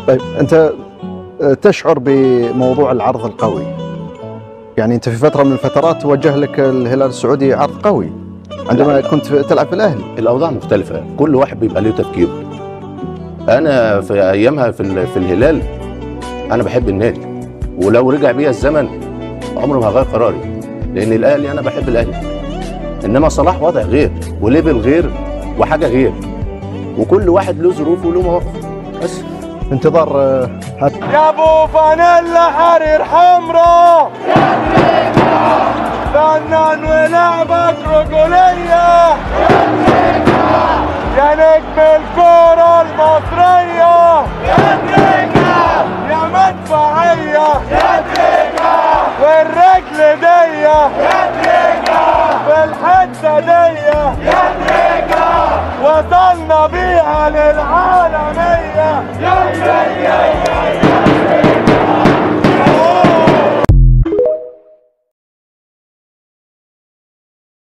طيب أنت تشعر بموضوع العرض القوي، يعني أنت في فترة من الفترات وجه لك الهلال السعودي عرض قوي عندما كنت تلعب في الأهلي. الأوضاع مختلفة، كل واحد بيبقى له تفكيره. أنا في أيامها في الهلال أنا بحب النادي، ولو رجع بيا الزمن عمري ما هغير قراري، لأن الأهلي أنا بحب الأهلي. إنما صلاح وضع غير وليفل غير وحاجة غير، وكل واحد له ظروفه وله مواقف. بس انتظار يا ابو فانيلا حرير حمراء فنان ولعبك رجولية يا نجم الكرة المصرية يا مدفعية والرجل دية في الحتة دية وصلنا بيها للعالمية